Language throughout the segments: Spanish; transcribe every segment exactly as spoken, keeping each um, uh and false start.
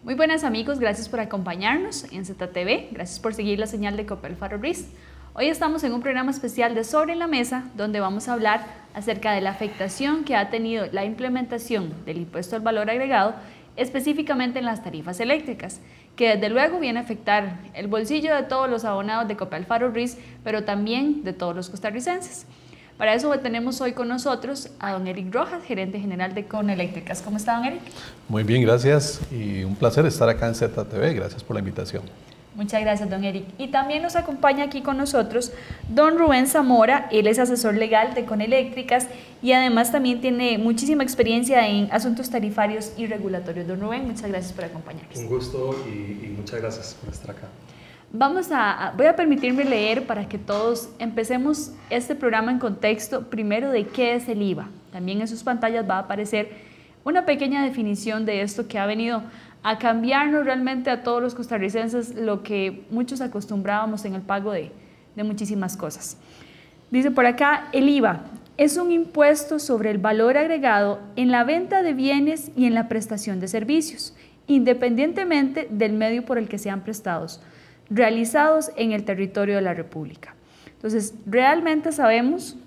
Muy buenas amigos, gracias por acompañarnos en Z T V, gracias por seguir la señal de Coppel Faro Ruiz. Hoy estamos en un programa especial de Sobre la Mesa, donde vamos a hablar acerca de la afectación que ha tenido la implementación del impuesto al valor agregado, específicamente en las tarifas eléctricas, que desde luego viene a afectar el bolsillo de todos los abonados de Coppel Faro Ruiz, pero también de todos los costarricenses. Para eso tenemos hoy con nosotros a don Eric Rojas, gerente general de Coneléctricas. ¿Cómo está, don Eric? Muy bien, gracias y un placer estar acá en Z T V. Gracias por la invitación. Muchas gracias, don Eric. Y también nos acompaña aquí con nosotros don Rubén Zamora. Él es asesor legal de Coneléctricas y además también tiene muchísima experiencia en asuntos tarifarios y regulatorios. Don Rubén, muchas gracias por acompañarnos. Un gusto y, y muchas gracias por estar acá. Vamos a, voy a permitirme leer para que todos empecemos este programa en contexto, primero de qué es el I V A. También en sus pantallas va a aparecer una pequeña definición de esto que ha venido a cambiarnos realmente a todos los costarricenses lo que muchos acostumbrábamos en el pago de, de muchísimas cosas. Dice por acá, el I V A es un impuesto sobre el valor agregado en la venta de bienes y en la prestación de servicios, independientemente del medio por el que sean prestados, realizados en el territorio de la República. Entonces, realmente sabemos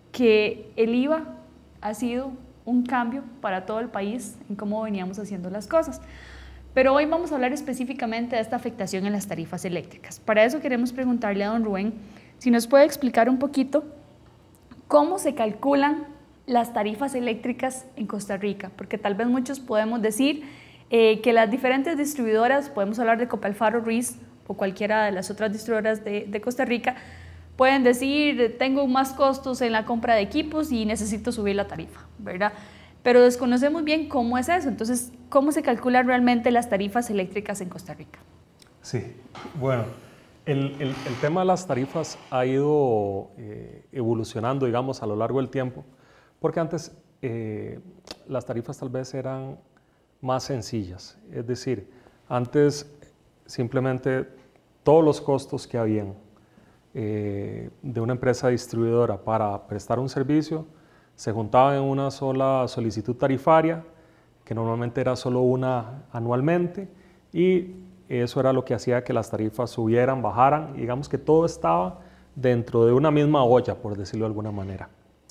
que el I V A ha sido un cambio para todo el país en cómo veníamos haciendo las cosas. Pero hoy vamos a hablar específicamente de esta afectación en las tarifas eléctricas. Para eso queremos preguntarle a don Rubén si nos puede explicar un poquito cómo se calculan las tarifas eléctricas en Costa Rica, porque tal vez muchos podemos decir eh, que las diferentes distribuidoras, podemos hablar de Coppel Faro Ruiz o cualquiera de las otras distribuidoras de, de Costa Rica, pueden decir, tengo más costos en la compra de equipos y necesito subir la tarifa, ¿verdad? Pero desconocemos bien cómo es eso. Entonces, ¿cómo se calculan realmente las tarifas eléctricas en Costa Rica? Sí, bueno, el, el, el tema de las tarifas ha ido eh, evolucionando, digamos, a lo largo del tiempo, porque antes eh, las tarifas tal vez eran más sencillas, es decir, antes simplemente todos los costos que habían eh, de una empresa distribuidora para prestar un servicio se juntaban en una sola solicitud tarifaria, que normalmente era solo una anualmente, y eso era lo que hacía que las tarifas subieran, bajaran, y digamos que todo estaba dentro de una misma olla, por decirlo de alguna manera.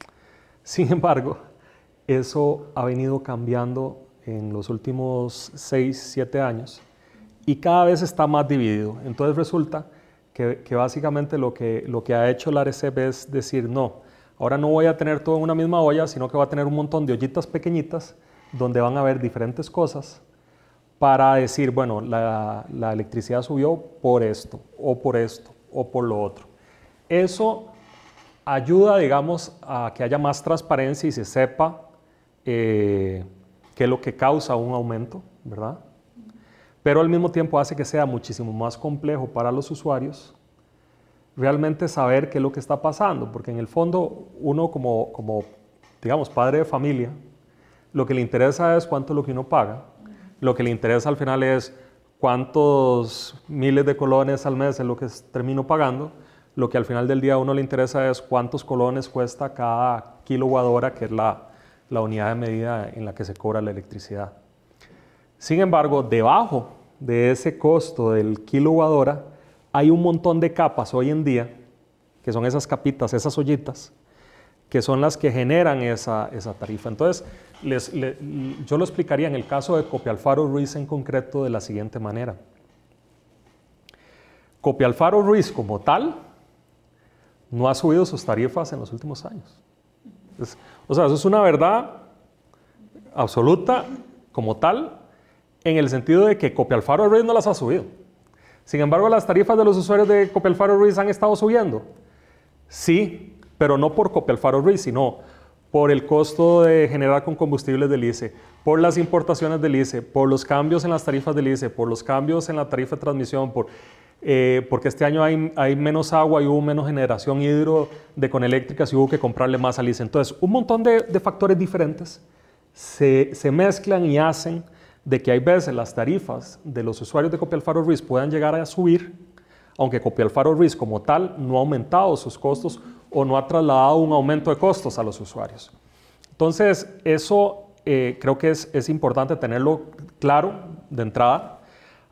Sin embargo, eso ha venido cambiando en los últimos seis, siete años, y cada vez está más dividido. Entonces resulta que, que básicamente lo que, lo que ha hecho la ARECEP es decir, no, ahora no voy a tener todo en una misma olla, sino que voy a tener un montón de ollitas pequeñitas donde van a haber diferentes cosas para decir, bueno, la, la electricidad subió por esto, o por esto, o por lo otro. Eso ayuda, digamos, a que haya más transparencia y se sepa eh, qué es lo que causa un aumento, ¿verdad? Pero al mismo tiempo hace que sea muchísimo más complejo para los usuarios realmente saber qué es lo que está pasando, porque en el fondo uno como, como, digamos, padre de familia, lo que le interesa es cuánto es lo que uno paga, lo que le interesa al final es cuántos miles de colones al mes es lo que termino pagando, lo que al final del día a uno le interesa es cuántos colones cuesta cada kilowatt hora, que es la, la unidad de medida en la que se cobra la electricidad. Sin embargo, debajo de ese costo del kilowatt hora hay un montón de capas hoy en día, que son esas capitas, esas ollitas, que son las que generan esa, esa tarifa. Entonces, les, les, yo lo explicaría en el caso de Coppel Faro Ruiz en concreto de la siguiente manera. Coppel Faro Ruiz como tal no ha subido sus tarifas en los últimos años. Es, o sea, eso es una verdad absoluta como tal, en el sentido de que Coppel Faro Ruiz no las ha subido. Sin embargo, las tarifas de los usuarios de Coppel Faro Ruiz han estado subiendo. Sí, pero no por Coppel Faro Ruiz, sino por el costo de generar con combustibles del I C E, por las importaciones del I C E, por los cambios en las tarifas del I C E, por los cambios en la tarifa de transmisión, por, eh, porque este año hay, hay menos agua y hubo menos generación hidro de Coneléctricas y hubo que comprarle más al I C E. Entonces, un montón de, de factores diferentes se, se mezclan y hacen de que hay veces las tarifas de los usuarios de Coppel Faro Ruiz puedan llegar a subir, aunque Coppel Faro Ruiz como tal no ha aumentado sus costos o no ha trasladado un aumento de costos a los usuarios. Entonces, eso eh, creo que es, es importante tenerlo claro de entrada,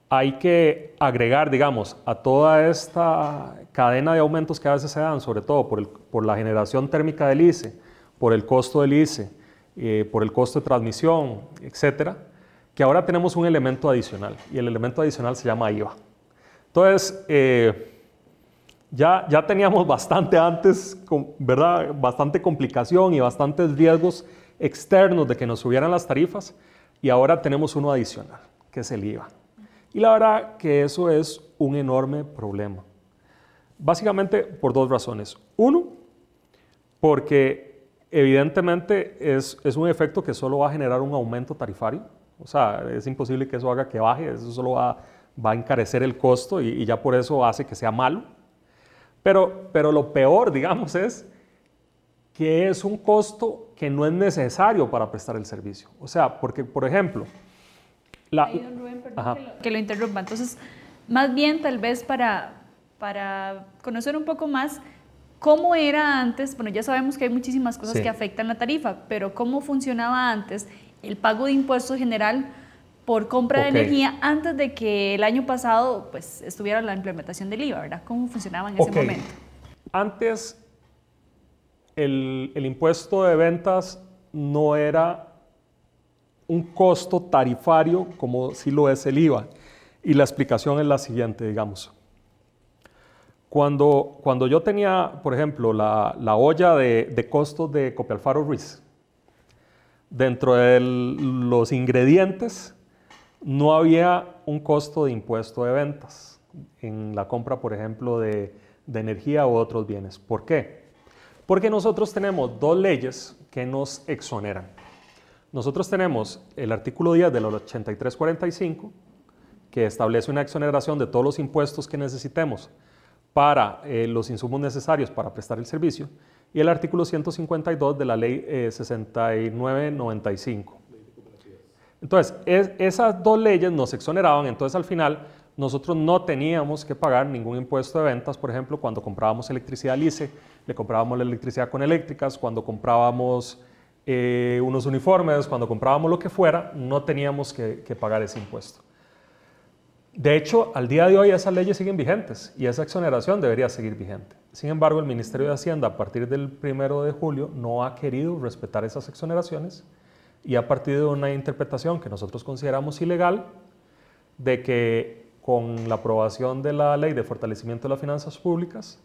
hay que agregar, digamos, a toda esta cadena de aumentos que a veces se dan, sobre todo por, el, por la generación térmica del I C E, por el costo del I C E, eh, por el costo de transmisión, etcétera, que ahora tenemos un elemento adicional, y el elemento adicional se llama I V A. Entonces, eh, ya, ya teníamos bastante antes, ¿verdad? Bastante complicación y bastantes riesgos externos de que nos subieran las tarifas, y ahora tenemos uno adicional, que es el I V A. Y la verdad que eso es un enorme problema. Básicamente por dos razones. Uno, porque evidentemente es, es un efecto que solo va a generar un aumento tarifario. O sea, es imposible que eso haga que baje, eso solo va, va a encarecer el costo y, y ya por eso hace que sea malo. Pero, pero lo peor, digamos, es que es un costo que no es necesario para prestar el servicio. O sea, porque, por ejemplo, la... Ahí, don Rubén, perdón que lo, que lo interrumpa. Entonces, más bien tal vez para, para conocer un poco más cómo era antes, bueno, ya sabemos que hay muchísimas cosas sí. que afectan la tarifa, pero cómo funcionaba antes el pago de impuesto general por compra okay. de energía antes de que el año pasado pues, estuviera la implementación del I V A, ¿verdad? ¿Cómo funcionaba en okay. ese momento? Antes, el, el impuesto de ventas no era un costo tarifario como sí lo es el I V A. Y la explicación es la siguiente, digamos. Cuando, cuando yo tenía, por ejemplo, la, la olla de, de costos de Copialfaro Ruiz, dentro de el, los ingredientes no había un costo de impuesto de ventas en la compra, por ejemplo, de, de energía u otros bienes. ¿Por qué? Porque nosotros tenemos dos leyes que nos exoneran. Nosotros tenemos el artículo diez de la ochenta y tres cuarenta y cinco, que establece una exoneración de todos los impuestos que necesitemos para eh, los insumos necesarios para prestar el servicio, y el artículo ciento cincuenta y dos de la ley eh, sesenta y nueve noventa y cinco. Entonces, es, esas dos leyes nos exoneraban, entonces al final nosotros no teníamos que pagar ningún impuesto de ventas, por ejemplo, cuando comprábamos electricidad al I C E, le comprábamos la electricidad con eléctricas, cuando comprábamos eh, unos uniformes, cuando comprábamos lo que fuera, no teníamos que, que pagar ese impuesto. De hecho, al día de hoy esas leyes siguen vigentes y esa exoneración debería seguir vigente. Sin embargo, el Ministerio de Hacienda a partir del primero de julio no ha querido respetar esas exoneraciones y a partir de una interpretación que nosotros consideramos ilegal de que con la aprobación de la Ley de Fortalecimiento de las Finanzas Públicas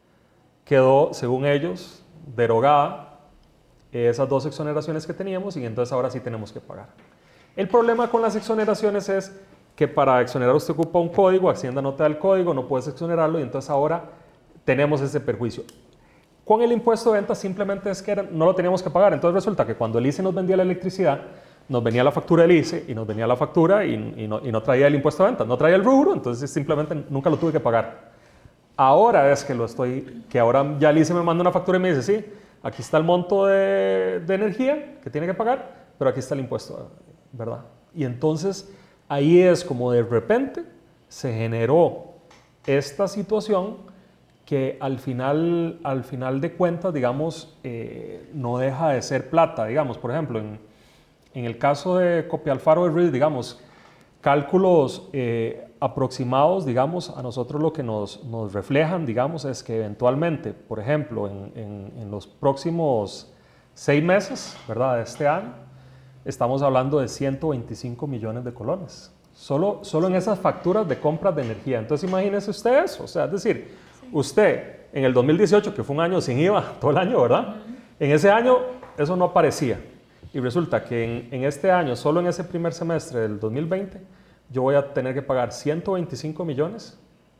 quedó, según ellos, derogada esas dos exoneraciones que teníamos y entonces ahora sí tenemos que pagar. El problema con las exoneraciones es que para exonerar usted ocupa un código, Hacienda no te da el código, no puedes exonerarlo y entonces ahora tenemos ese perjuicio. Con el impuesto de venta simplemente es que era, no lo teníamos que pagar, entonces resulta que cuando el I C E nos vendía la electricidad, nos venía la factura del I C E y nos venía la factura y, y, no, y no traía el impuesto de venta, no traía el rubro, entonces simplemente nunca lo tuve que pagar. Ahora es que lo estoy, que ahora ya el I C E me manda una factura y me dice, sí, aquí está el monto de, de energía que tiene que pagar, pero aquí está el impuesto, ¿verdad? Y entonces ahí es como de repente se generó esta situación que al final, al final de cuentas, digamos, eh, no deja de ser plata, digamos, por ejemplo, en, en el caso de Copialfaro de Ruiz, digamos, cálculos eh, aproximados, digamos, a nosotros lo que nos, nos reflejan, digamos, es que eventualmente, por ejemplo, en, en, en los próximos seis meses, ¿verdad?, de este año, estamos hablando de ciento veinticinco millones de colones, solo, solo en esas facturas de compras de energía. Entonces imagínese usted eso, o sea, es decir, usted en el dos mil dieciocho, que fue un año sin I V A, todo el año, ¿verdad? En ese año eso no aparecía y resulta que en, en este año, solo en ese primer semestre del dos mil veinte, yo voy a tener que pagar ciento veinticinco millones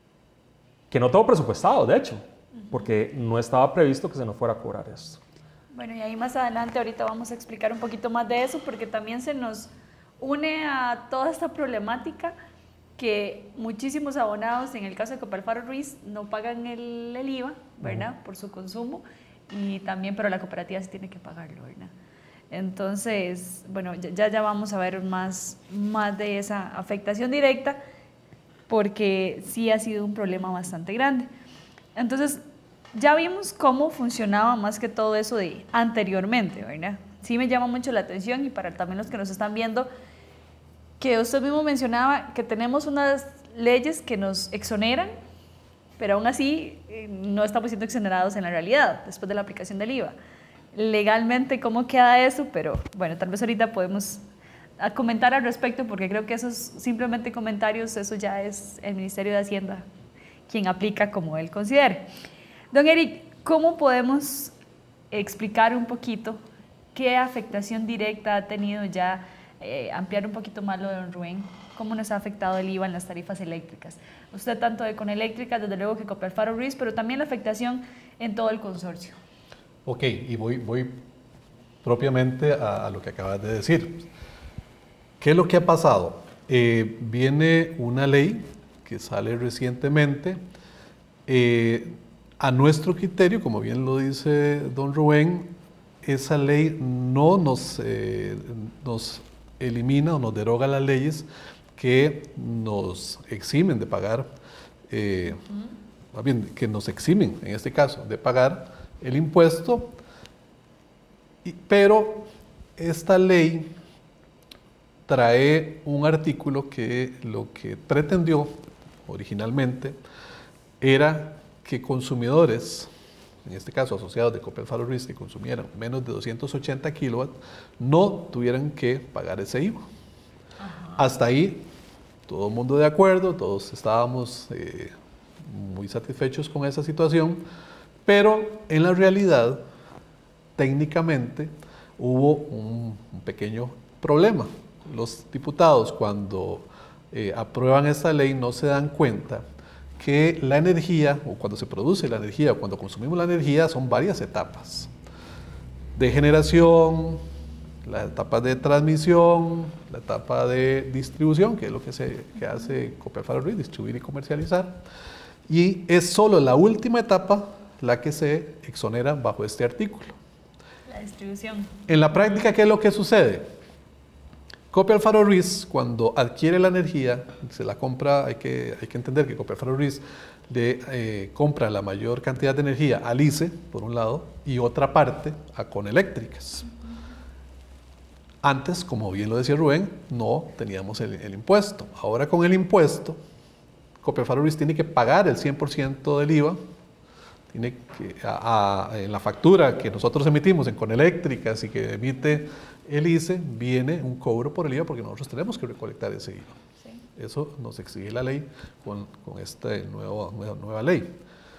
que no tengo presupuestado, de hecho, porque no estaba previsto que se nos fuera a cobrar esto. Bueno, y ahí más adelante ahorita vamos a explicar un poquito más de eso porque también se nos une a toda esta problemática que muchísimos abonados, en el caso de Copialfaro Ruiz, no pagan el, el I V A, ¿verdad? Uh-huh. Por su consumo y también, pero la cooperativa sí tiene que pagarlo, ¿verdad? Entonces, bueno, ya, ya vamos a ver más, más de esa afectación directa porque sí ha sido un problema bastante grande. Entonces, ya vimos cómo funcionaba más que todo eso de anteriormente, ¿verdad? Sí me llama mucho la atención y para también los que nos están viendo, que usted mismo mencionaba que tenemos unas leyes que nos exoneran, pero aún así eh, no estamos siendo exonerados en la realidad después de la aplicación del I V A. Legalmente, ¿cómo queda eso? Pero bueno, tal vez ahorita podemos a comentar al respecto, porque creo que esos simplemente comentarios, eso ya es el Ministerio de Hacienda quien aplica como él considere. Don Eric, ¿cómo podemos explicar un poquito qué afectación directa ha tenido ya, eh, ampliar un poquito más lo de don Rubén, cómo nos ha afectado el I V A en las tarifas eléctricas? Usted tanto de Coneléctrica, desde luego que Copialfaro Ruiz, pero también la afectación en todo el consorcio. Ok, y voy, voy propiamente a, a lo que acabas de decir. ¿Qué es lo que ha pasado? Eh, viene una ley que sale recientemente. Eh, a nuestro criterio, como bien lo dice don Rubén, esa ley no nos, eh, nos elimina o nos deroga las leyes que nos eximen de pagar, eh, uh-huh. más bien, que nos eximen, en este caso, de pagar el impuesto, y, pero esta ley trae un artículo que lo que pretendió originalmente era que consumidores, en este caso asociados de Copialfaro Ruiz, que consumieran menos de doscientos ochenta kilowatts, no tuvieran que pagar ese I V A. Ajá. Hasta ahí, todo el mundo de acuerdo, todos estábamos eh, muy satisfechos con esa situación, pero en la realidad, técnicamente, hubo un, un pequeño problema. Los diputados, cuando eh, aprueban esta ley, no se dan cuenta que la energía, o cuando se produce la energía, o cuando consumimos la energía, son varias etapas. De generación, la etapa de transmisión, la etapa de distribución, que es lo que, se, que hace Copialfaro Ruiz, distribuir y comercializar. Y es solo la última etapa la que se exonera bajo este artículo. La distribución. En la práctica, ¿qué es lo que sucede? Copialfaro Ruiz, cuando adquiere la energía, se la compra, hay que, hay que entender que Copialfaro Ruiz le eh, compra la mayor cantidad de energía al I C E, por un lado, y otra parte a Coneléctricas. Uh-huh. Antes, como bien lo decía Rubén, no teníamos el, el impuesto. Ahora con el impuesto, Copialfaro Ruiz tiene que pagar el cien por ciento del I V A, tiene que, a, a, en la factura que nosotros emitimos en Coneléctricas y que emite el I C E, viene un cobro por el I V A porque nosotros tenemos que recolectar ese I V A. Sí. Eso nos exige la ley con, con esta nueva, nueva, nueva ley.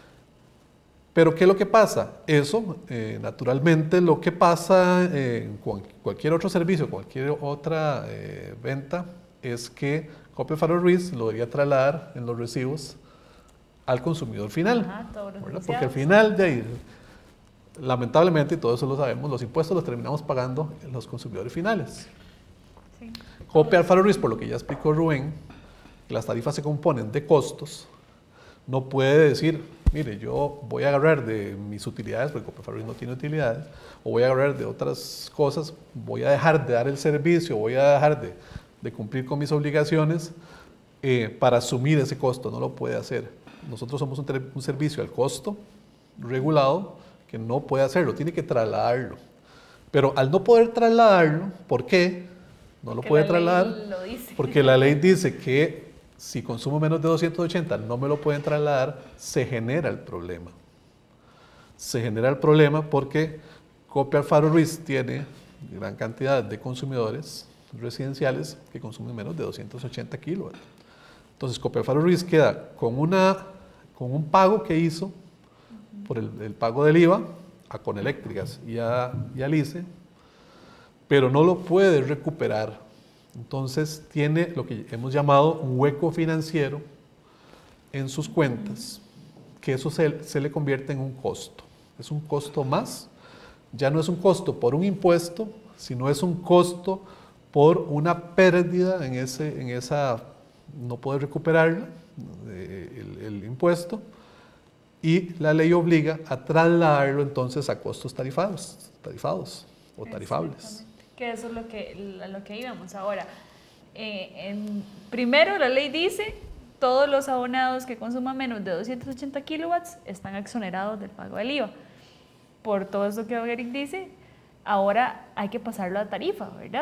Pero ¿qué es lo que pasa? Eso, eh, naturalmente, lo que pasa eh, con cualquier otro servicio, cualquier otra eh, venta, es que Copialfaro Ruiz lo debería trasladar en los recibos al consumidor final. Ajá, todos los porque al final de ahí, lamentablemente, y todo eso lo sabemos, los impuestos los terminamos pagando en los consumidores finales. Sí. Copialfaro Ruiz, por lo que ya explicó Rubén, las tarifas se componen de costos, no puede decir, mire, yo voy a agarrar de mis utilidades, porque Copialfaro Ruiz no tiene utilidades, o voy a agarrar de otras cosas, voy a dejar de dar el servicio, voy a dejar de, de cumplir con mis obligaciones eh, para asumir ese costo, no lo puede hacer. Nosotros somos un, un servicio al costo regulado que no puede hacerlo, tiene que trasladarlo. Pero al no poder trasladarlo, ¿por qué? No lo puede trasladar porque la ley dice que si consumo menos de doscientos ochenta no me lo pueden trasladar, se genera el problema. Se genera el problema porque Copialfaro Ruiz tiene gran cantidad de consumidores residenciales que consumen menos de doscientos ochenta kilowatts. Entonces Copialfaro Ruiz queda con, una, con un pago que hizo por el, el pago del I V A a Coneléctricas y, a, y al I C E, pero no lo puede recuperar. Entonces tiene lo que hemos llamado un hueco financiero en sus cuentas, que eso se, se le convierte en un costo. Es un costo más, ya no es un costo por un impuesto, sino es un costo por una pérdida en, ese, en esa, no poder recuperarla, el, el impuesto, y la ley obliga a trasladarlo entonces a costos tarifados, tarifados o tarifables. Que eso es lo que, lo que íbamos ahora. Eh, en, primero la ley dice, todos los abonados que consuman menos de doscientos ochenta kilowatts están exonerados del pago del I V A. Por todo eso que Eric dice, ahora hay que pasarlo a tarifa, ¿verdad?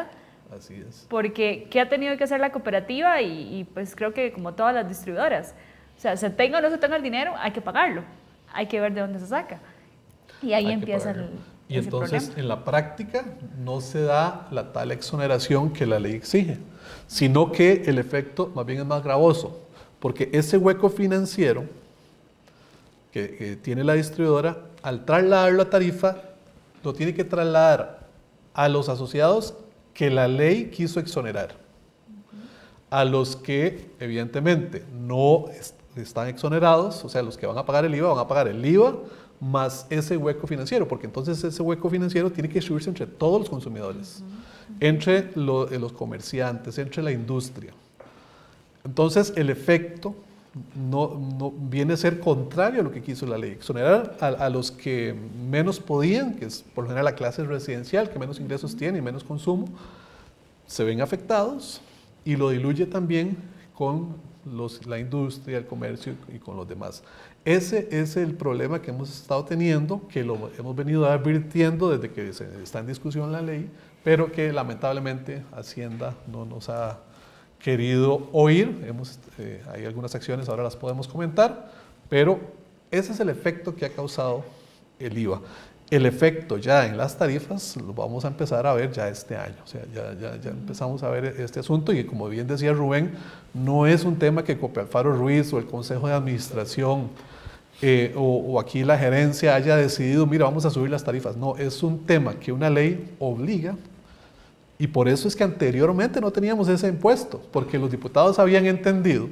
Así es. Porque, ¿qué ha tenido que hacer la cooperativa? Y, y pues creo que como todas las distribuidoras, o sea, se tenga o no se tenga el dinero, hay que pagarlo, hay que ver de dónde se saca. Y ahí Hay empieza el, Y ese entonces, problema. en la práctica, no se da la tal exoneración que la ley exige, sino que el efecto más bien es más gravoso, porque ese hueco financiero que, que tiene la distribuidora, al trasladar la tarifa, lo tiene que trasladar a los asociados que la ley quiso exonerar. A los que, evidentemente, no est- están exonerados, o sea, los que van a pagar el I V A, van a pagar el I V A más ese hueco financiero, porque entonces ese hueco financiero tiene que distribuirse entre todos los consumidores, entre lo- los comerciantes, entre la industria. Entonces, el efecto no, no viene a ser contrario a lo que quiso la ley, exonerar a, a los que menos podían, que es por lo general la clase residencial, que menos ingresos tiene y menos consumo, se ven afectados, y lo diluye también con los, la industria, el comercio y con los demás. Ese es el problema que hemos estado teniendo, que lo hemos venido advirtiendo desde que se está en discusión la ley, pero que lamentablemente Hacienda no nos ha querido oír. Hemos, eh, hay algunas acciones, ahora las podemos comentar, pero ese es el efecto que ha causado el I V A. El efecto ya en las tarifas lo vamos a empezar a ver ya este año, o sea, ya, ya, ya empezamos a ver este asunto, y como bien decía Rubén, no es un tema que Copialfaro Ruiz o el Consejo de Administración eh, o, o aquí la gerencia haya decidido, mira, vamos a subir las tarifas. No, es un tema que una ley obliga, y por eso es que anteriormente no teníamos ese impuesto, porque los diputados habían entendido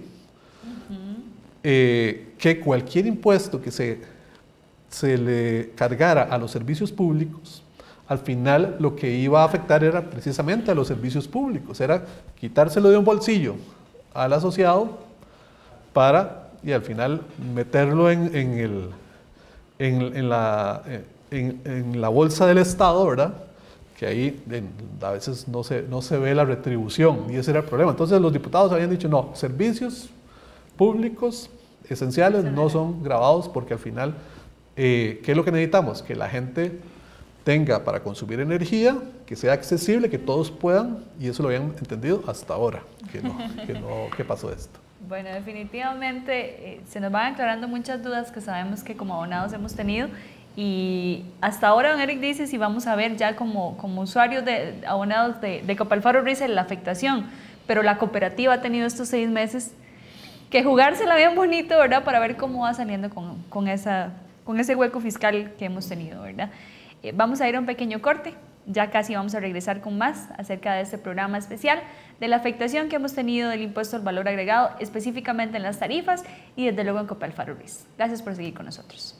eh, que cualquier impuesto que se se le cargara a los servicios públicos, al final lo que iba a afectar era precisamente a los servicios públicos, era quitárselo de un bolsillo al asociado para, y al final meterlo en, en, el, en, en, la, en, en la bolsa del Estado, ¿verdad? Que ahí en, a veces no se, no se ve la retribución, y ese era el problema. Entonces los diputados habían dicho, no, servicios públicos esenciales no son gravados, porque al final, Eh, ¿qué es lo que necesitamos? Que la gente tenga para consumir energía, que sea accesible, que todos puedan, y eso lo habían entendido hasta ahora, que no, que no, ¿qué pasó esto? Bueno, definitivamente eh, se nos van aclarando muchas dudas que sabemos que como abonados hemos tenido, y hasta ahora don Eric dice si vamos a ver ya como, como usuarios de abonados de, de Copialfaro Ruiz la afectación, pero la cooperativa ha tenido estos seis meses que jugársela bien bonito, ¿verdad? Para ver cómo va saliendo con, con esa... con ese hueco fiscal que hemos tenido, ¿verdad? Eh, vamos a ir a un pequeño corte, ya casi vamos a regresar con más acerca de este programa especial, de la afectación que hemos tenido del impuesto al valor agregado, específicamente en las tarifas y desde luego en Copialfaro Ruiz. Gracias por seguir con nosotros.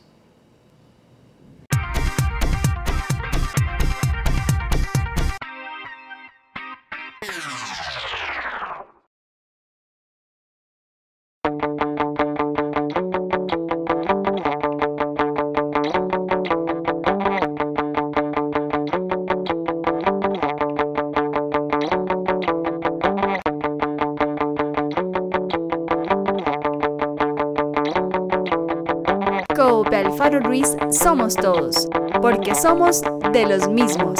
Copialfaro Ruiz somos todos, porque somos de los mismos.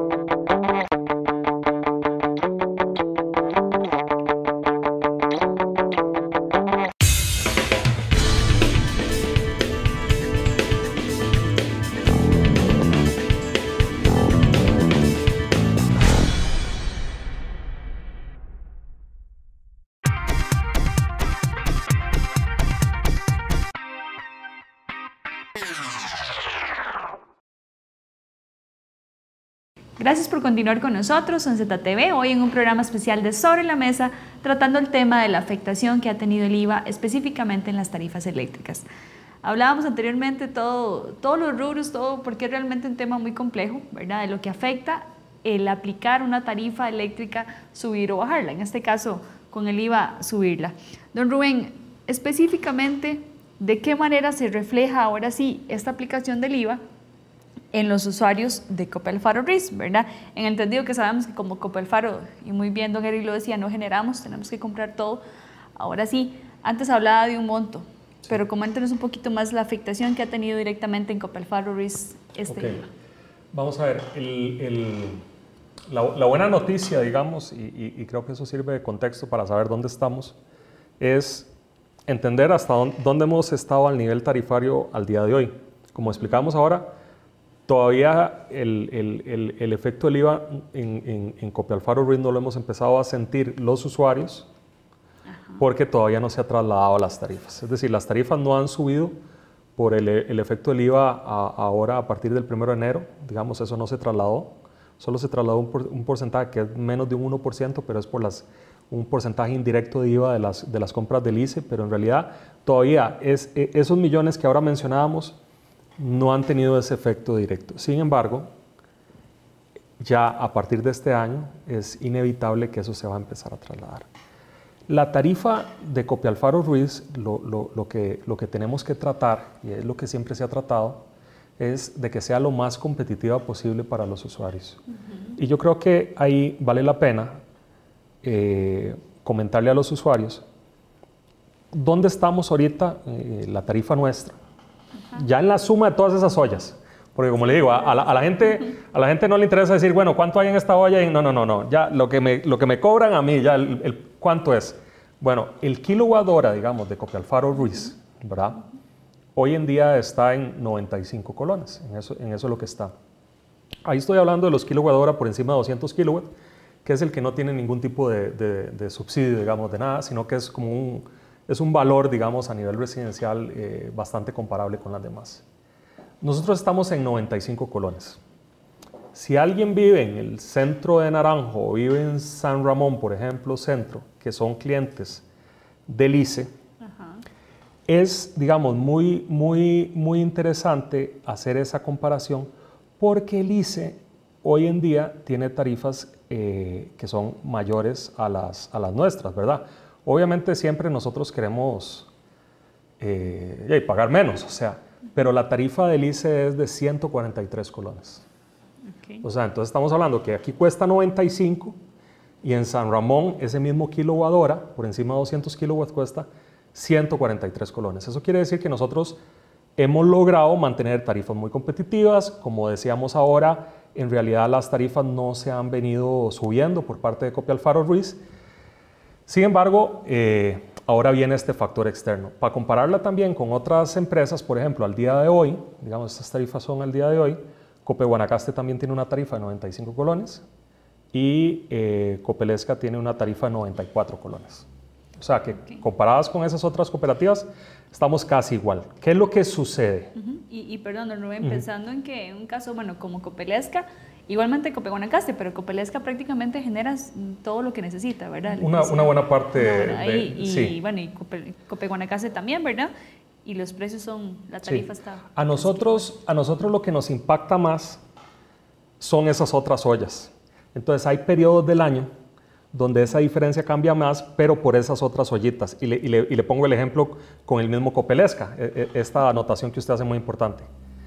Gracias por continuar con nosotros en Z T V, hoy en un programa especial de Sobre la Mesa, tratando el tema de la afectación que ha tenido el I V A específicamente en las tarifas eléctricas. Hablábamos anteriormente todo, todos los rubros, todo, porque es realmente un tema muy complejo, ¿verdad? De lo que afecta el aplicar una tarifa eléctrica, subir o bajarla, en este caso con el I V A subirla. Don Rubén, específicamente, ¿de qué manera se refleja ahora sí esta aplicación del I V A en los usuarios de Copialfaro Ruiz, ¿verdad? En el entendido que sabemos que como Copialfaro, y muy bien don Eric lo decía, no generamos, tenemos que comprar todo. Ahora sí, antes hablaba de un monto, sí, pero coméntenos un poquito más la afectación que ha tenido directamente en Copialfaro Ruiz este okay. I V A. Vamos a ver, el, el, la, la buena noticia, digamos, y, y, y creo que eso sirve de contexto para saber dónde estamos, es entender hasta dónde, dónde hemos estado al nivel tarifario al día de hoy. Como explicamos ahora, todavía el, el, el, el efecto del I V A en, en, en Copialfaro Ruiz no lo hemos empezado a sentir los usuarios, Ajá. porque todavía no se ha trasladado a las tarifas. Es decir, las tarifas no han subido por el, el efecto del I V A a, ahora a partir del primero de enero. Digamos, eso no se trasladó. Solo se trasladó un, por, un porcentaje que es menos de un uno por ciento, pero es por las, un porcentaje indirecto de I V A de las, de las compras del I C E, pero en realidad todavía es, esos millones que ahora mencionábamos no han tenido ese efecto directo. Sin embargo, ya a partir de este año es inevitable que eso se va a empezar a trasladar. La tarifa de Copialfaro Ruiz, lo, lo, lo, que, lo que tenemos que tratar, y es lo que siempre se ha tratado, es de que sea lo más competitiva posible para los usuarios. Uh-huh. Y yo creo que ahí vale la pena eh, comentarle a los usuarios dónde estamos ahorita, eh, la tarifa nuestra, uh-huh. ya en la suma de todas esas ollas. Porque como le digo, a, a, la, a, la gente, a la gente no le interesa decir, bueno, ¿cuánto hay en esta olla? Y no, no, no, no, ya lo que me, lo que me cobran a mí, ya el, el, ¿cuánto es? Bueno, el kilowatt hora, digamos, de Copialfaro Ruiz, ¿verdad? Hoy en día está en noventa y cinco colones, en eso, en eso es lo que está. Ahí estoy hablando de los kilowatt hora por encima de doscientos kilowatts, que es el que no tiene ningún tipo de, de, de subsidio, digamos, de nada, sino que es como un, es un valor, digamos, a nivel residencial eh, bastante comparable con las demás. Nosotros estamos en noventa y cinco colones. Si alguien vive en el centro de Naranjo o vive en San Ramón, por ejemplo, centro, que son clientes del I C E, Ajá. es, digamos, muy, muy, muy interesante hacer esa comparación porque el I C E hoy en día tiene tarifas eh, que son mayores a las, a las nuestras, ¿verdad? Obviamente siempre nosotros queremos eh, pagar menos, o sea, pero la tarifa del I C E es de ciento cuarenta y tres colones. Okay. O sea, entonces estamos hablando que aquí cuesta noventa y cinco y en San Ramón ese mismo kilowatt hora, por encima de doscientos kilowatts, cuesta ciento cuarenta y tres colones. Eso quiere decir que nosotros hemos logrado mantener tarifas muy competitivas. Como decíamos ahora, en realidad las tarifas no se han venido subiendo por parte de Copialfaro Ruiz. Sin embargo, eh, ahora viene este factor externo. Para compararla también con otras empresas, por ejemplo, al día de hoy, digamos, estas tarifas son al día de hoy, Cope Guanacaste también tiene una tarifa de noventa y cinco colones y eh, Copelesca tiene una tarifa de noventa y cuatro colones. O sea que okay. comparadas con esas otras cooperativas, estamos casi igual. ¿Qué es lo que sucede? Uh-huh. y, y perdón, Rubén, uh-huh. pensando en que en un caso, bueno, como Copelesca, igualmente Cope Guanacaste, pero Copelesca prácticamente genera todo lo que necesita, ¿verdad? Una, una buena parte una, de... y, y, sí. bueno, y Cope, Cope Guanacaste también, ¿verdad? Y los precios son, la tarifa sí. está... A nosotros, a nosotros lo que nos impacta más son esas otras ollas. Entonces hay periodos del año donde esa diferencia cambia más, pero por esas otras ollitas. Y le, y le, y le pongo el ejemplo con el mismo Copelesca, esta anotación que usted hace muy importante.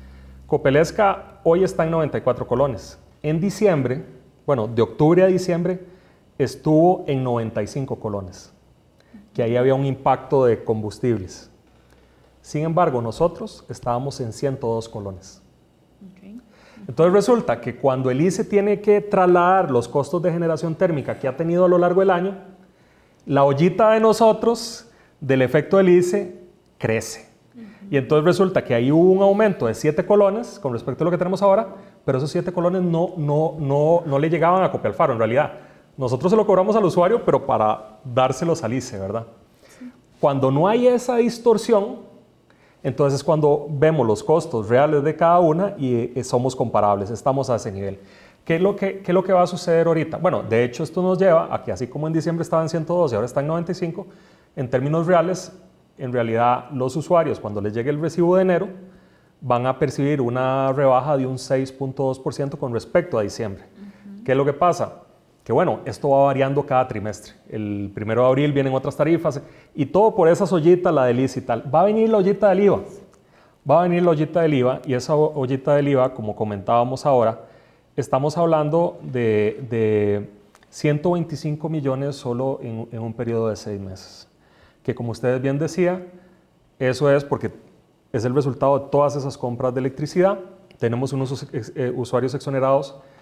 Copelesca hoy está en noventa y cuatro colones. En diciembre, bueno, de octubre a diciembre, estuvo en noventa y cinco colones, que ahí había un impacto de combustibles. Sin embargo, nosotros estábamos en ciento dos colones. Okay. Entonces resulta que cuando el I C E tiene que trasladar los costos de generación térmica que ha tenido a lo largo del año, la ollita de nosotros, del efecto del I C E, crece. Uh-huh. Y entonces resulta que ahí hubo un aumento de siete colones con respecto a lo que tenemos ahora, pero esos siete colones no, no, no, no le llegaban a Copialfaro en realidad. Nosotros se lo cobramos al usuario, pero para dárselos al I C E, ¿verdad? Sí. Cuando no hay esa distorsión, entonces es cuando vemos los costos reales de cada una y eh, somos comparables, estamos a ese nivel. ¿Qué es, lo que, ¿Qué es lo que va a suceder ahorita? Bueno, de hecho esto nos lleva a que así como en diciembre estaba en ciento dos y ahora está en noventa y cinco, en términos reales, en realidad los usuarios cuando les llegue el recibo de enero van a percibir una rebaja de un seis punto dos por ciento con respecto a diciembre. Uh-huh. ¿Qué es lo que pasa? Que bueno, esto va variando cada trimestre. El primero de abril vienen otras tarifas y todo por esas ollitas, la del I C E y tal. Va a venir la ollita del I V A. Va a venir la ollita del I V A y esa ollita del I V A, como comentábamos ahora, estamos hablando de, de ciento veinticinco millones solo en, en un periodo de seis meses. Que como ustedes bien decían, eso es porque es el resultado de todas esas compras de electricidad. Tenemos unos eh, usuarios exonerados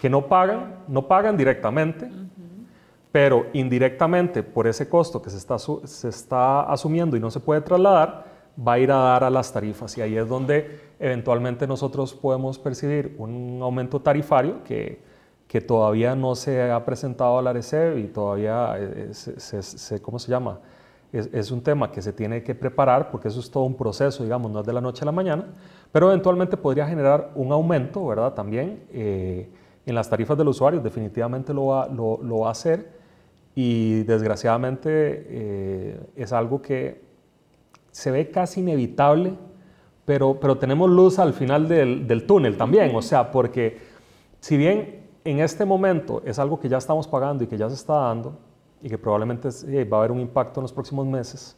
que no pagan, no pagan directamente, uh-huh. pero indirectamente por ese costo que se está, se está asumiendo y no se puede trasladar, va a ir a dar a las tarifas, y ahí es donde eventualmente nosotros podemos percibir un aumento tarifario que, que todavía no se ha presentado al ARECEP y todavía, se, se, se, ¿cómo se llama? Es, es un tema que se tiene que preparar, porque eso es todo un proceso, digamos, no es de la noche a la mañana, pero eventualmente podría generar un aumento, ¿verdad? También eh, en las tarifas de los usuarios, definitivamente lo va, lo, lo va a hacer, y desgraciadamente eh, es algo que se ve casi inevitable, pero, pero tenemos luz al final del, del túnel también, o sea, porque si bien en este momento es algo que ya estamos pagando y que ya se está dando, y que probablemente eh, va a haber un impacto en los próximos meses,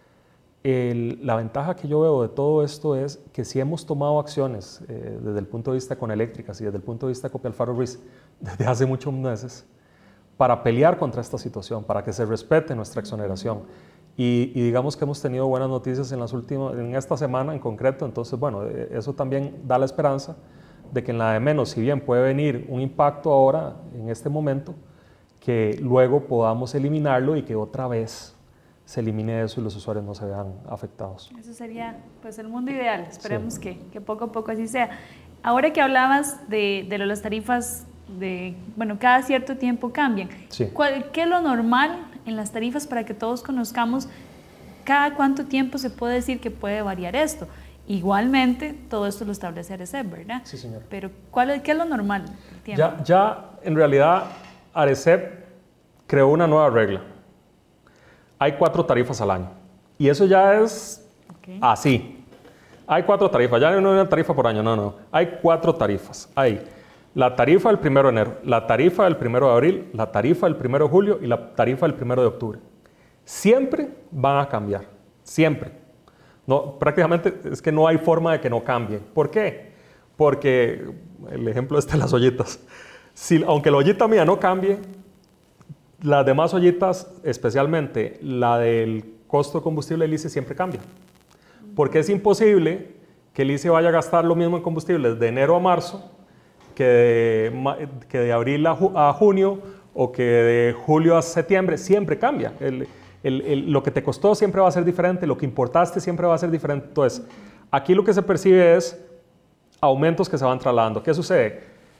el, la ventaja que yo veo de todo esto es que si hemos tomado acciones eh, desde el punto de vista con eléctricas y desde el punto de vista de Copialfaro Ruiz desde hace muchos meses, para pelear contra esta situación, para que se respete nuestra exoneración. Y, y digamos que hemos tenido buenas noticias en, las últimas, en esta semana en concreto, entonces bueno, eso también da la esperanza de que en la de menos, si bien puede venir un impacto ahora, en este momento, que luego podamos eliminarlo y que otra vez se elimine eso y los usuarios no se vean afectados. Eso sería pues el mundo ideal, esperemos sí. que, que poco a poco así sea. Ahora que hablabas de, de las tarifas, de, bueno, cada cierto tiempo cambian. Sí. ¿Cuál, ¿Qué es lo normal en las tarifas para que todos conozcamos cada cuánto tiempo se puede decir que puede variar esto? Igualmente, todo esto lo establece ARECEP, ¿verdad? Sí, señor. Pero ¿cuál es, ¿qué es lo normal? Ya, ya, en realidad, ARECEP creó una nueva regla. Hay cuatro tarifas al año. Y eso ya es okay. así. Hay cuatro tarifas. Ya no hay una tarifa por año, no, no. Hay cuatro tarifas. Hay la tarifa del primero de enero, la tarifa del primero de abril, la tarifa del primero de julio y la tarifa del primero de octubre. Siempre van a cambiar. Siempre. No, prácticamente es que no hay forma de que no cambien. ¿Por qué? Porque el ejemplo este de las ollitas. Si, aunque la ollita mía no cambie, las demás ollitas, especialmente la del costo de combustible del I C E, siempre cambia. Porque es imposible que el I C E vaya a gastar lo mismo en combustible de enero a marzo que de, que de abril a, ju a junio o que de julio a septiembre. Siempre cambia. El, El, el, lo que te costó siempre va a ser diferente, lo que importaste siempre va a ser diferente. Entonces, aquí lo que se percibe es aumentos que se van trasladando. ¿Qué sucede?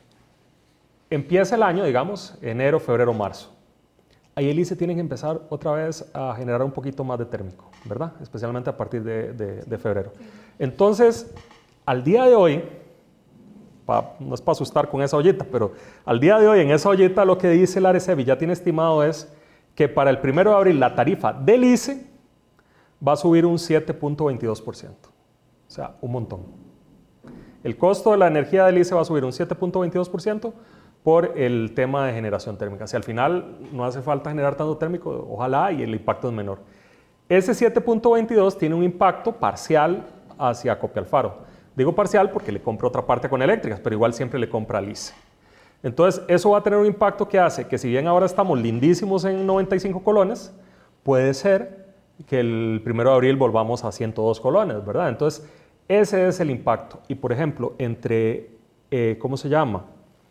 Empieza el año, digamos, enero, febrero, marzo. Ahí el I C E tiene que empezar otra vez a generar un poquito más de térmico, ¿verdad? Especialmente a partir de, de, de febrero. Entonces, al día de hoy, pa, no es para asustar con esa ollita, pero al día de hoy en esa ollita lo que dice el ARECEP y ya tiene estimado es que para el primero de abril la tarifa del I C E va a subir un siete punto veintidós por ciento. O sea, un montón. El costo de la energía del I C E va a subir un siete punto veintidós por ciento por el tema de generación térmica. Si al final no hace falta generar tanto térmico, ojalá, y el impacto es menor. Ese siete punto veintidós tiene un impacto parcial hacia Copialfaro. Digo parcial porque le compra otra parte con eléctricas, pero igual siempre le compra al I C E. Entonces, eso va a tener un impacto que hace que si bien ahora estamos lindísimos en noventa y cinco colones, puede ser que el primero de abril volvamos a ciento dos colones, ¿verdad? Entonces, ese es el impacto. Y, por ejemplo, entre, eh, ¿cómo se llama?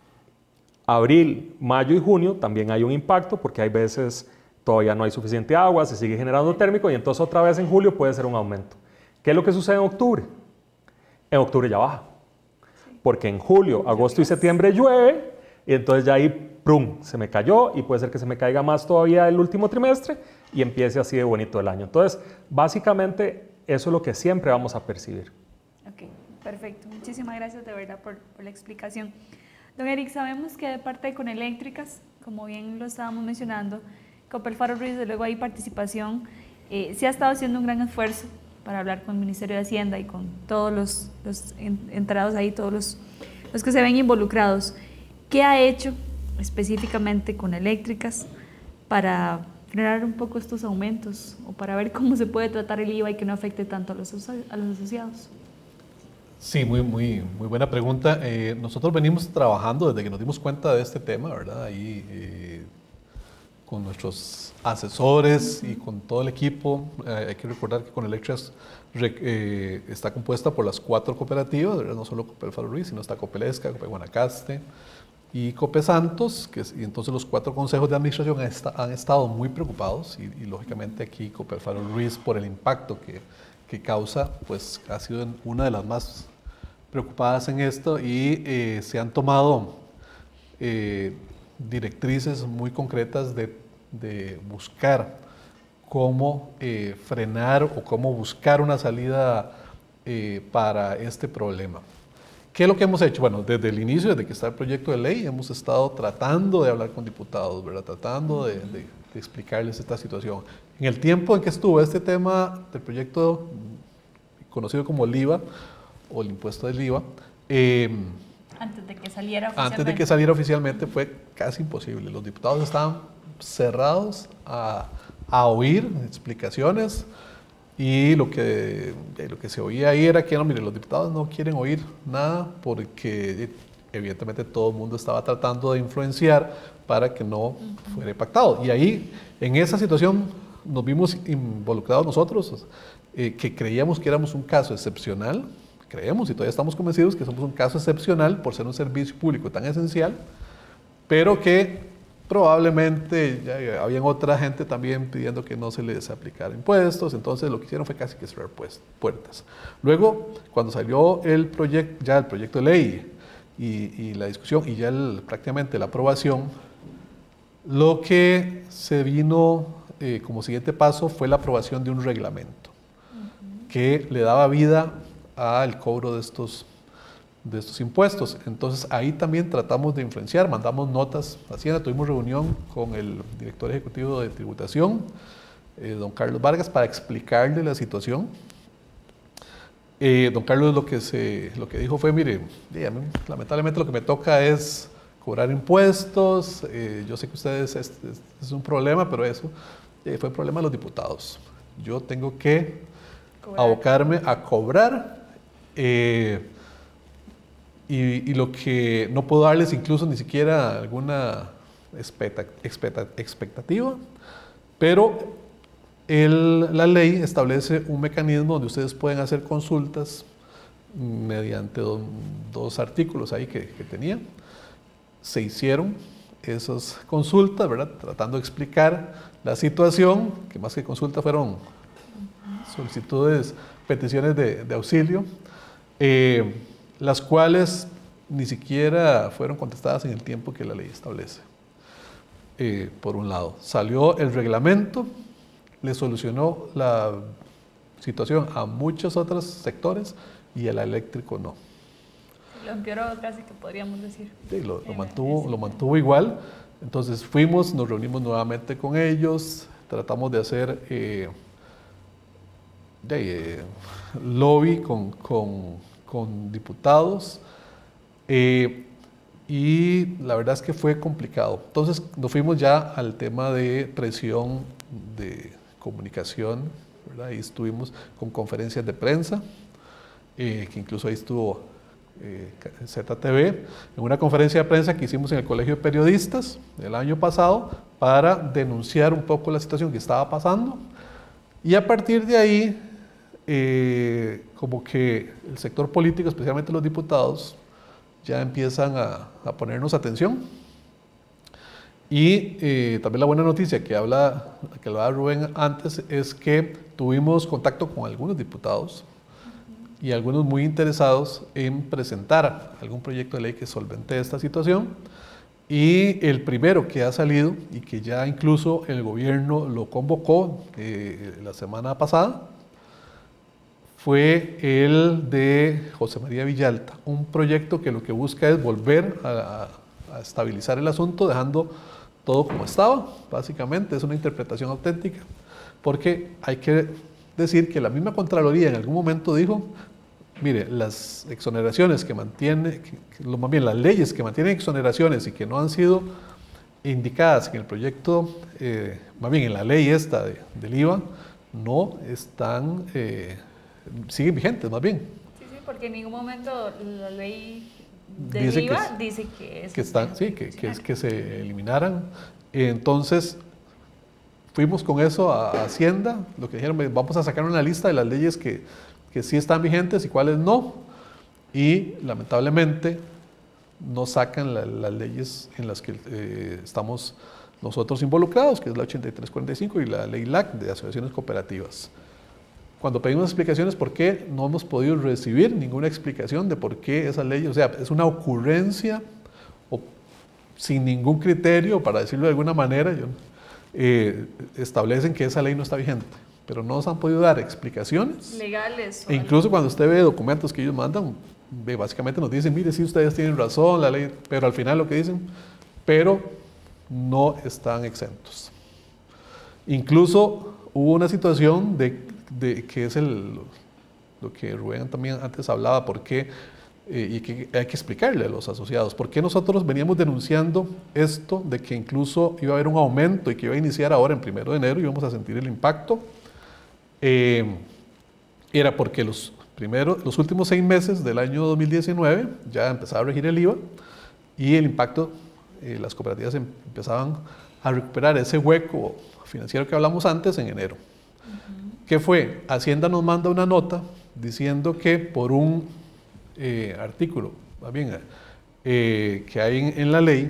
Abril, mayo y junio también hay un impacto porque hay veces todavía no hay suficiente agua, se sigue generando térmico y entonces otra vez en julio puede ser un aumento. ¿Qué es lo que sucede en octubre? En octubre ya baja. Porque en julio, agosto y septiembre llueve, y entonces ya ahí, ¡prum!, se me cayó y puede ser que se me caiga más todavía el último trimestre y empiece así de bonito el año. Entonces, básicamente, eso es lo que siempre vamos a percibir. Ok, perfecto. Muchísimas gracias de verdad por, por la explicación. Don Eric, sabemos que de parte de Coneléctricas, como bien lo estábamos mencionando, Copialfaro Ruiz, de luego hay participación, eh, se ha estado haciendo un gran esfuerzo para hablar con el Ministerio de Hacienda y con todos los, los entrados ahí, todos los, los que se ven involucrados. ¿Qué ha hecho específicamente con Eléctricas para frenar un poco estos aumentos o para ver cómo se puede tratar el I V A y que no afecte tanto a los, a los asociados? Sí, muy, muy, muy buena pregunta. Eh, nosotros venimos trabajando desde que nos dimos cuenta de este tema, ¿verdad? Ahí eh, con nuestros asesores y con todo el equipo. Eh, hay que recordar que Coneléctricas eh, está compuesta por las cuatro cooperativas, ¿verdad? No solo Copialfaro Ruiz, sino está Copelesca, Copel Guanacaste, y Copesantos, que, y entonces los cuatro consejos de administración han, esta, han estado muy preocupados y, y lógicamente aquí Cope Alfaro Ruiz, por el impacto que, que causa, pues ha sido una de las más preocupadas en esto y eh, se han tomado eh, directrices muy concretas de, de buscar cómo eh, frenar o cómo buscar una salida eh, para este problema. ¿Qué es lo que hemos hecho? Bueno, desde el inicio, desde que está el proyecto de ley, hemos estado tratando de hablar con diputados, ¿verdad? Tratando de, de, de explicarles esta situación. En el tiempo en que estuvo este tema del proyecto conocido como el I V A, o el impuesto del I V A, eh, antes de que saliera oficialmente. Antes de que saliera oficialmente fue casi imposible. Los diputados estaban cerrados a, a oír explicaciones. Y lo que, lo que se oía ahí era que, no, mire, los diputados no quieren oír nada porque evidentemente todo el mundo estaba tratando de influenciar para que no fuera pactado. Y ahí, en esa situación, nos vimos involucrados nosotros, eh, que creíamos que éramos un caso excepcional, creemos y todavía estamos convencidos que somos un caso excepcional por ser un servicio público tan esencial, pero que probablemente ya había otra gente también pidiendo que no se les aplicara impuestos, entonces lo que hicieron fue casi que cerrar pues, puertas. Luego, cuando salió el proyecto, ya el proyecto de ley y, y la discusión y ya el, prácticamente la aprobación, lo que se vino eh, como siguiente paso fue la aprobación de un reglamento uh-huh. que le daba vida al cobro de estos de estos impuestos. Entonces ahí también tratamos de influenciar, mandamos notas a Hacienda, tuvimos reunión con el director ejecutivo de tributación, eh, don Carlos Vargas, para explicarle la situación. Eh, don Carlos lo que, se, lo que dijo fue, mire, a mí, lamentablemente lo que me toca es cobrar impuestos, eh, yo sé que ustedes es, es, es un problema, pero eso eh, fue problema de los diputados. Yo tengo que cobrar. abocarme a cobrar eh, Y, y lo que no puedo darles incluso ni siquiera alguna expecta, expecta, expectativa, pero el, la ley establece un mecanismo donde ustedes pueden hacer consultas mediante do, dos artículos ahí que, que tenía. Se hicieron esas consultas, ¿verdad? Tratando de explicar la situación, que más que consultas fueron solicitudes, peticiones de, de auxilio. Eh, las cuales ni siquiera fueron contestadas en el tiempo que la ley establece. Eh, por un lado, salió el reglamento, le solucionó la situación a muchos otros sectores y el eléctrico no. Lo empeoró casi que podríamos decir. Sí, lo, lo, mantuvo, lo mantuvo igual. Entonces fuimos, nos reunimos nuevamente con ellos, tratamos de hacer eh, de, eh, lobby con... con con diputados eh, y la verdad es que fue complicado. Entonces nos fuimos ya al tema de presión de comunicación, ¿verdad? Ahí estuvimos con conferencias de prensa, eh, que incluso ahí estuvo eh, Z T V, en una conferencia de prensa que hicimos en el Colegio de Periodistas el año pasado para denunciar un poco la situación que estaba pasando y a partir de ahí Eh, como que el sector político, especialmente los diputados, ya empiezan a, a ponernos atención. Y eh, también la buena noticia que habla, que hablaba Rubén antes, es que tuvimos contacto con algunos diputados y algunos muy interesados en presentar algún proyecto de ley que solvente esta situación. Y el primero que ha salido y que ya incluso el gobierno lo convocó eh, la semana pasada, fue el de José María Villalta, un proyecto que lo que busca es volver a, a estabilizar el asunto, dejando todo como estaba, básicamente, es una interpretación auténtica, porque hay que decir que la misma Contraloría en algún momento dijo, mire, las exoneraciones que mantiene, que, que, más bien las leyes que mantienen exoneraciones y que no han sido indicadas en el proyecto, eh, más bien en la ley esta de, del I V A, no están... Eh, siguen vigentes más bien. Sí, sí, porque en ningún momento la ley del dice I V A que, dice que, es que están, sí, que, que, es que se eliminaran. Entonces fuimos con eso a, a Hacienda, lo que dijeron, vamos a sacar una lista de las leyes que, que sí están vigentes y cuáles no, y lamentablemente no sacan la, las leyes en las que eh, estamos nosotros involucrados, que es la ochenta y tres cuarenta y cinco y la ley L A C de asociaciones cooperativas. Cuando pedimos explicaciones por qué, no hemos podido recibir ninguna explicación de por qué esa ley, o sea, es una ocurrencia o, sin ningún criterio, para decirlo de alguna manera, yo, eh, establecen que esa ley no está vigente, pero no nos han podido dar explicaciones. Legales. E incluso cuando usted ve documentos que ellos mandan, ve, básicamente nos dicen, mire, sí, ustedes tienen razón, la ley, pero al final lo que dicen, pero no están exentos. Incluso hubo una situación de De, que es el, lo que Rubén también antes hablaba, por qué, eh, y que hay que explicarle a los asociados, por qué nosotros veníamos denunciando esto de que incluso iba a haber un aumento y que iba a iniciar ahora en primero de enero y íbamos a sentir el impacto. Eh, era porque los, primeros, los últimos seis meses del año dos mil diecinueve ya empezaba a regir el I V A y el impacto, eh, las cooperativas empezaban a recuperar ese hueco financiero que hablamos antes en enero. ¿Qué fue? Hacienda nos manda una nota diciendo que por un eh, artículo, más bien, eh, que hay en, en la ley,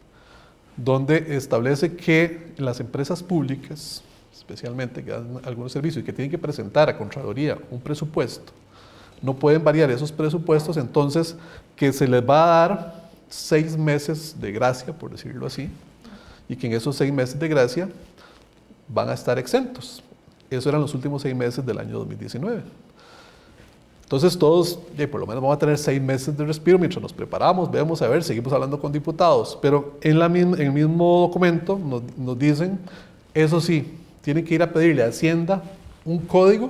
donde establece que las empresas públicas, especialmente que dan algunos servicios y que tienen que presentar a Contraloría un presupuesto, no pueden variar esos presupuestos, entonces que se les va a dar seis meses de gracia, por decirlo así, y que en esos seis meses de gracia van a estar exentos. Eso eran los últimos seis meses del año dos mil diecinueve. Entonces todos, eh, por lo menos vamos a tener seis meses de respiro mientras nos preparamos, vemos a ver, seguimos hablando con diputados, pero en, la, en el mismo documento nos, nos dicen, eso sí, tienen que ir a pedirle a Hacienda un código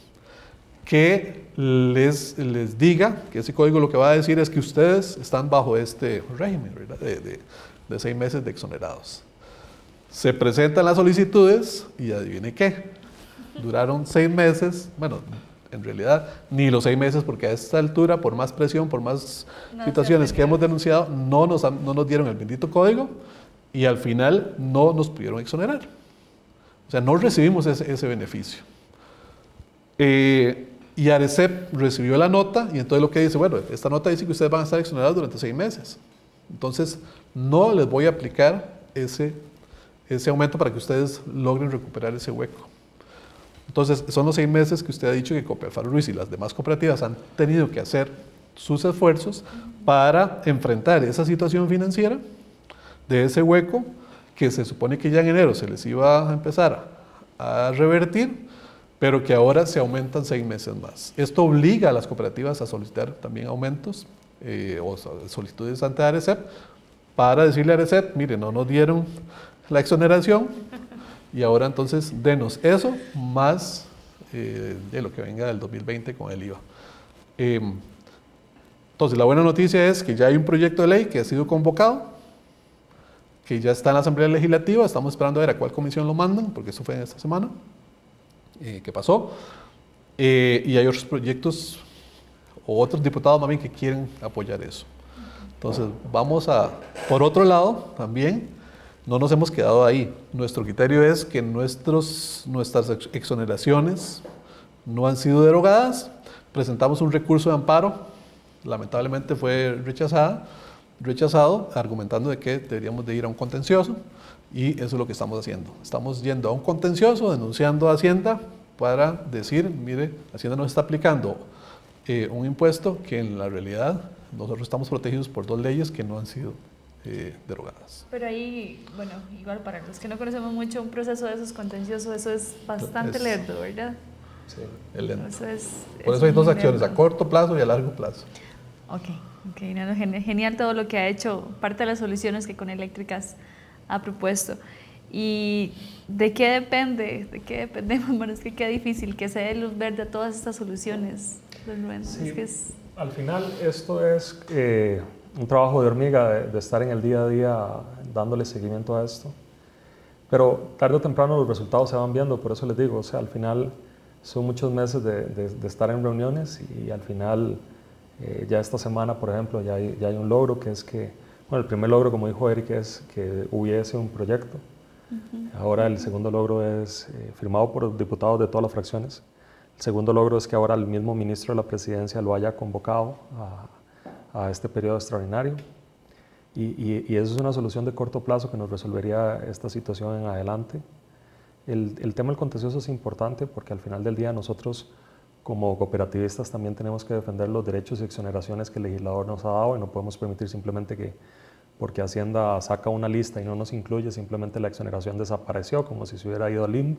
que les, les diga, que ese código lo que va a decir es que ustedes están bajo este régimen, ¿verdad? De, de, de seis meses de exonerados. Se presentan las solicitudes y adivine qué. Duraron seis meses, bueno, en realidad ni los seis meses, porque a esta altura, por más presión, por más no situaciones que hemos denunciado, no nos, han, no nos dieron el bendito código y al final no nos pudieron exonerar. O sea, no recibimos ese, ese beneficio. Eh, y ARECEP recibió la nota y entonces lo que dice, bueno, esta nota dice que ustedes van a estar exonerados durante seis meses. Entonces, no les voy a aplicar ese, ese aumento para que ustedes logren recuperar ese hueco. Entonces, son los seis meses que usted ha dicho que Copialfaro Ruiz y las demás cooperativas han tenido que hacer sus esfuerzos para enfrentar esa situación financiera de ese hueco que se supone que ya en enero se les iba a empezar a, a revertir, pero que ahora se aumentan seis meses más. Esto obliga a las cooperativas a solicitar también aumentos eh, o solicitudes ante ARECEP para decirle a ARECEP, mire, no nos dieron la exoneración, y ahora entonces denos eso más eh, de lo que venga del dos mil veinte con el I V A. Eh, entonces la buena noticia es que ya hay un proyecto de ley que ha sido convocado, que ya está en la Asamblea Legislativa, estamos esperando a ver a cuál comisión lo mandan, porque eso fue en esta semana, eh, que pasó, eh, y hay otros proyectos o otros diputados más bien que quieren apoyar eso. Entonces vamos a, por otro lado también, no nos hemos quedado ahí. Nuestro criterio es que nuestros, nuestras exoneraciones no han sido derogadas. Presentamos un recurso de amparo, lamentablemente fue rechazada, rechazado, argumentando de que deberíamos de ir a un contencioso y eso es lo que estamos haciendo. Estamos yendo a un contencioso, denunciando a Hacienda para decir, mire, Hacienda nos está aplicando eh, un impuesto que en la realidad nosotros estamos protegidos por dos leyes que no han sido Eh, derogadas. Pero ahí, bueno, igual para los que no conocemos mucho, un proceso de esos contenciosos, eso es bastante es, lento, ¿verdad? Sí, es lento. Eso es, Por es eso hay dos acciones, lento. A corto plazo y a largo plazo. Ok, ok, no, no, genial todo lo que ha hecho, parte de las soluciones que Coneléctricas ha propuesto. ¿Y de qué depende? ¿De qué dependemos? Bueno, es que qué difícil que se dé luz verde a todas estas soluciones. Sí, es que es... Al final esto es eh, un trabajo de hormiga, de, de estar en el día a día dándole seguimiento a esto. Pero tarde o temprano los resultados se van viendo, por eso les digo, o sea, al final son muchos meses de, de, de estar en reuniones y al final eh, ya esta semana, por ejemplo, ya hay, ya hay un logro que es que, bueno, el primer logro, como dijo Eric, es que hubiese un proyecto. Uh-huh. Ahora el segundo logro es eh, firmado por diputados de todas las fracciones. El segundo logro es que ahora el mismo ministro de la Presidencia lo haya convocado a, a este periodo extraordinario. y, y, y eso es una solución de corto plazo que nos resolvería esta situación en adelante. El, el tema del contencioso es importante porque al final del día nosotros como cooperativistas también tenemos que defender los derechos y exoneraciones que el legislador nos ha dado y no podemos permitir simplemente que porque Hacienda saca una lista y no nos incluye, simplemente la exoneración desapareció como si se hubiera ido al limbo.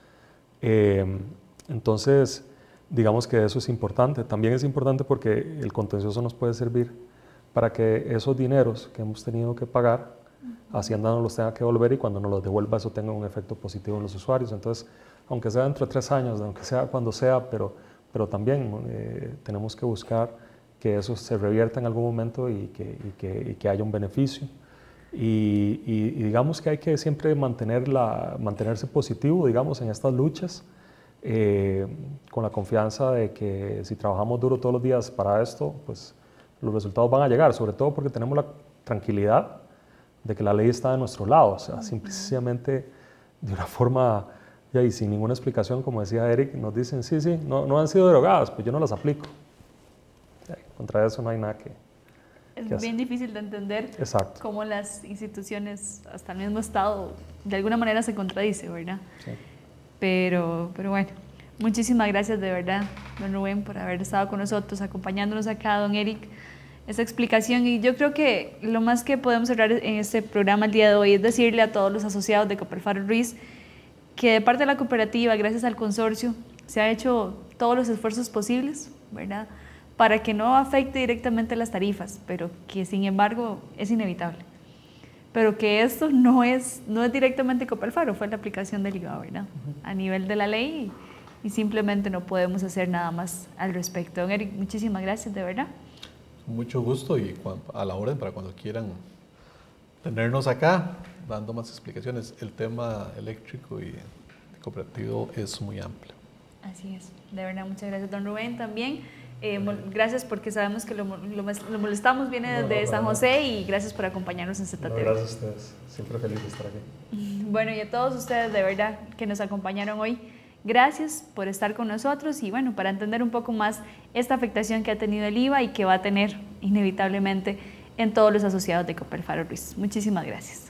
Eh, entonces, digamos que eso es importante. También es importante porque el contencioso nos puede servir para que esos dineros que hemos tenido que pagar, Hacienda no los tenga que devolver y cuando nos los devuelva eso tenga un efecto positivo en los usuarios. Entonces, aunque sea dentro de tres años, aunque sea cuando sea, pero, pero también eh, tenemos que buscar que eso se revierta en algún momento y que, y que, y que haya un beneficio. Y, y, y digamos que hay que siempre mantener la, mantenerse positivo, digamos, en estas luchas, eh, con la confianza de que si trabajamos duro todos los días para esto, pues los resultados van a llegar, sobre todo porque tenemos la tranquilidad de que la ley está de nuestro lado, o sea, simplemente de una forma, ya, y sin ninguna explicación, como decía Eric, nos dicen, sí, sí, no, no han sido derogadas, pues yo no las aplico. Ya, contra eso no hay nada que, Es que bien hacer. difícil de entender Exacto. cómo las instituciones, hasta el mismo Estado, de alguna manera se contradice, ¿verdad? Sí. Pero, pero bueno, muchísimas gracias de verdad, don Rubén, por haber estado con nosotros, acompañándonos acá, don Eric, esa explicación. Y yo creo que lo más que podemos cerrar en este programa el día de hoy es decirle a todos los asociados de Coppel Faro Ruiz que de parte de la cooperativa, gracias al consorcio, se han hecho todos los esfuerzos posibles, ¿verdad?, para que no afecte directamente las tarifas, pero que sin embargo es inevitable. Pero que esto no es, no es directamente Coppel Faro, fue la aplicación del I V A, ¿verdad?, uh-huh, a nivel de la ley, y, y simplemente no podemos hacer nada más al respecto. Don Eric, muchísimas gracias, de verdad. Mucho gusto y a la orden para cuando quieran tenernos acá, dando más explicaciones. El tema eléctrico y cooperativo es muy amplio. Así es, de verdad, muchas gracias, don Rubén, también. Eh, gracias porque sabemos que lo, lo, lo molestamos, viene desde no, no, San José, y gracias por acompañarnos en Z T V. No, gracias a ustedes, siempre feliz de estar aquí. Bueno, y a todos ustedes de verdad que nos acompañaron hoy, gracias por estar con nosotros y bueno, para entender un poco más esta afectación que ha tenido el I V A y que va a tener inevitablemente en todos los asociados de Coppel Faro Ruiz. Muchísimas gracias.